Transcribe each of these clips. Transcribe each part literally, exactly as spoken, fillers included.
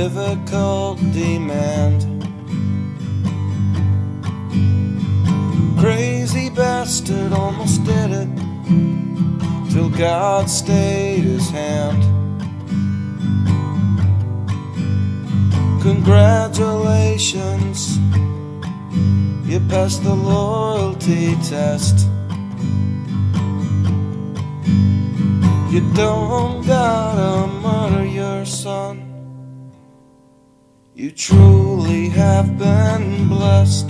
difficult demand. Crazy bastard almost did it, till God stayed his hand. Congratulations, you passed the loyalty test. You don't gotta murder your son. You truly have been blessed.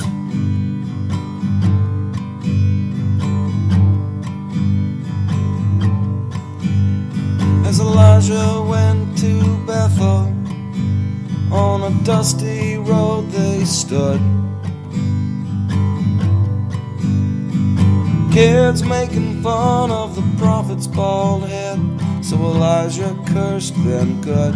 As Elijah went to Bethel, on a dusty road they stood. Kids making fun of the prophet's bald head, so Elijah cursed them good.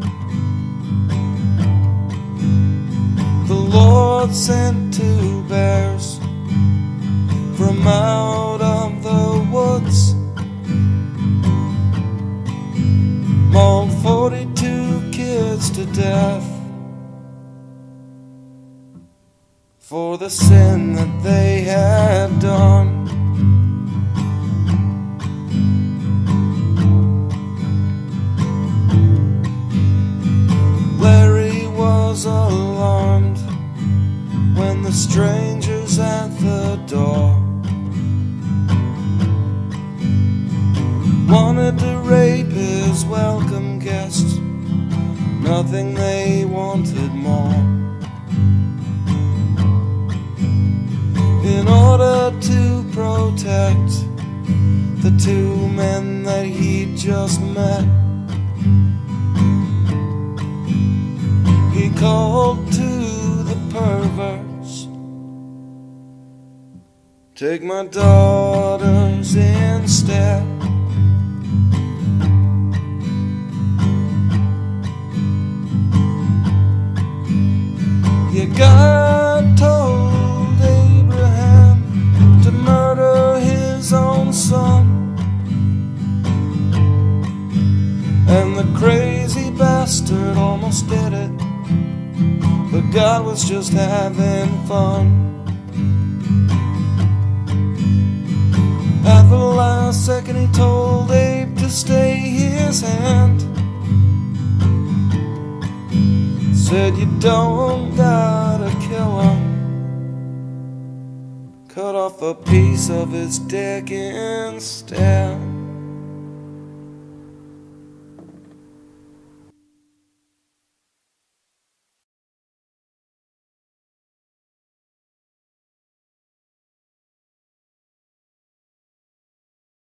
The Lord sent two bears from out of the woods, mauled forty-two kids to death for the sin that they had done. Larry was alarmed when the strangers at the door wanted to rape his welcome guest. Nothing they wanted more. In order to protect the two men that he'd just met, he called to the perverts, take my daughters instead. God told Abraham to murder his own son, and the crazy bastard almost did it, but God was just having fun. At the last second he told Abe to stay his hand, said you don't gotta kill him, cut off a piece of his dick instead.